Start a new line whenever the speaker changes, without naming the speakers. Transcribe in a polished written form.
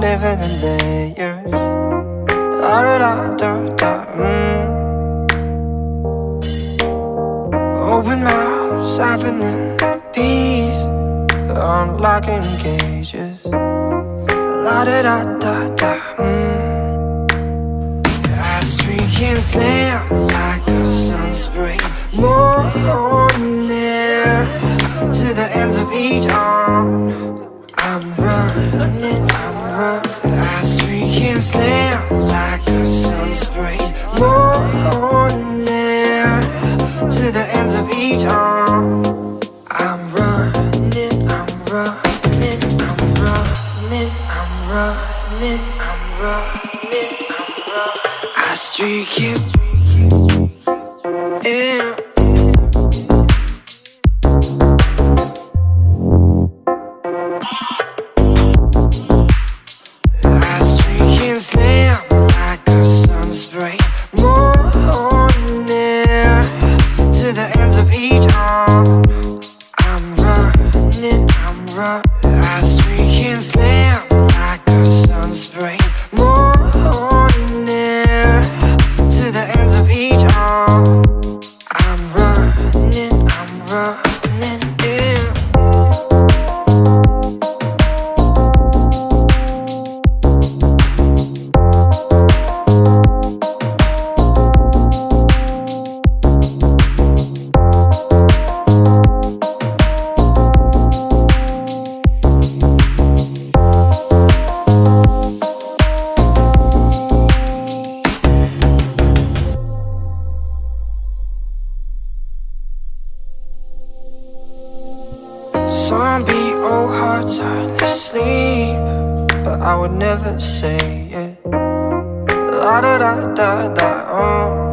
living in layers. La da da da da. Open mouths, happening peace, unlocking cages. La da da da da. I streak and slam like a sunspray. More near to the ends of each arm. I'm running, I streak and slam like a sunspray. More near to the ends of each arm. I'm running, I'm running, I'm running, I'm running, I'm running, I'm running. I streak it, yeah. I streak and slam like a sunspray. More near to the ends of each arm. I'm running, I streak and slam like a sunspray. More near to the ends of each arm. I'm running, yeah. Zombie old hearts are asleep, but I would never say it. La da da da da.